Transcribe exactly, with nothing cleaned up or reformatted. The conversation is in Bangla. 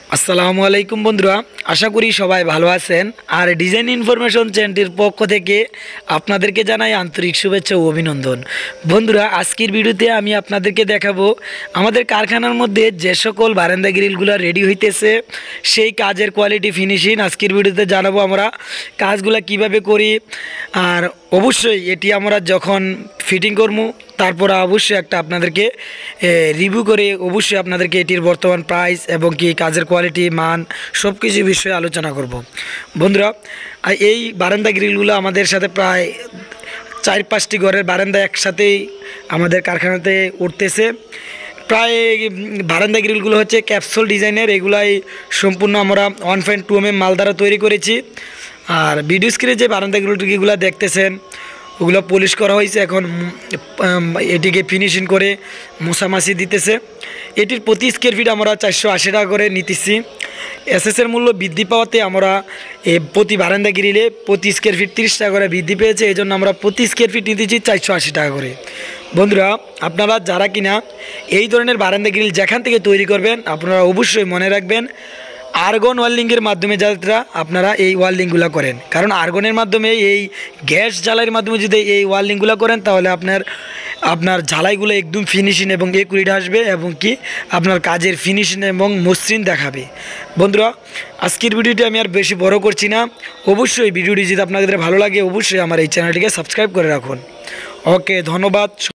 আসসালামু আলাইকুম বন্ধুরা, আশা করি সবাই ভালো আছেন। আর ডিজাইন ইনফরমেশন চ্যানেলটির পক্ষ থেকে আপনাদেরকে জানাই আন্তরিক শুভেচ্ছা ও অভিনন্দন। বন্ধুরা, আজকের ভিডিওতে আমি আপনাদেরকে দেখাবো আমাদের কারখানার মধ্যে যে সকল বারান্দা গ্রিলগুলো রেডি হইতেছে সেই কাজের কোয়ালিটি ফিনিশিং আজকের ভিডিওতে জানাবো। আমরা কাজগুলো কিভাবে করি, আর অবশ্যই এটি আমরা যখন ফিটিং করবো তারপর অবশ্যই একটা আপনাদেরকে রিভিউ করে অবশ্যই আপনাদেরকে এটির বর্তমান প্রাইস এবং কি কাজের কোয়ালিটি মান সব কিছু বিষয়ে আলোচনা করব। বন্ধুরা, এই বারান্দা গ্রিলগুলো আমাদের সাথে প্রায় চার পাঁচটি ঘরের বারান্দা একসাথেই আমাদের কারখানাতে উঠতেছে। প্রায় বারান্দা গ্রিলগুলো হচ্ছে ক্যাপসুল ডিজাইনের, এগুলাই সম্পূর্ণ আমরা one point two M M মাল দ্বারা তৈরি করেছি। আর ভিডিও স্ক্রিনে যে বারান্দা গ্রিলগুলো দেখতেছেন ওগুলো পলিশ করা হয়েছে, এখন এটিকে ফিনিশিং করে মশামাছি দিতেছে। এটির প্রতি স্কোয়ার ফিট আমরা চারশো আশি টাকা করে নিতেছি। এসএসের মূল্য বৃদ্ধি পাওয়াতে আমরা প্রতি বারান্দা গ্রিলে প্রতি স্কোয়ার ফিট তিরিশ টাকা করে বৃদ্ধি পেয়েছে, এই জন্য আমরা প্রতি স্কোয়ার ফিট নিতেছি চারশো আশি টাকা করে। বন্ধুরা, আপনারা যারা কিনা এই ধরনের বারান্দা গ্রিল যেখান থেকে তৈরি করবেন আপনারা অবশ্যই মনে রাখবেন আর্গন ওয়েল্ডিংয়ের মাধ্যমে যারা আপনারা এই ওয়েল্ডিংগুলো করেন, কারণ আর্গনের মাধ্যমে এই গ্যাস জ্বালাইয়ের মাধ্যমে যদি এই ওয়েল্ডিংগুলো করেন তাহলে আপনার আপনার ঝালাইগুলো একদম ফিনিশিং এবং একুরেট আসবে এবং কি আপনার কাজের ফিনিশিং এবং মসৃণ দেখাবে। বন্ধুরা, আজকের ভিডিওটি আমি আর বেশি বড় করছি না। অবশ্যই ভিডিওটি যদি আপনাদের ভালো লাগে অবশ্যই আমার এই চ্যানেলটিকে সাবস্ক্রাইব করে রাখুন। ওকে, ধন্যবাদ।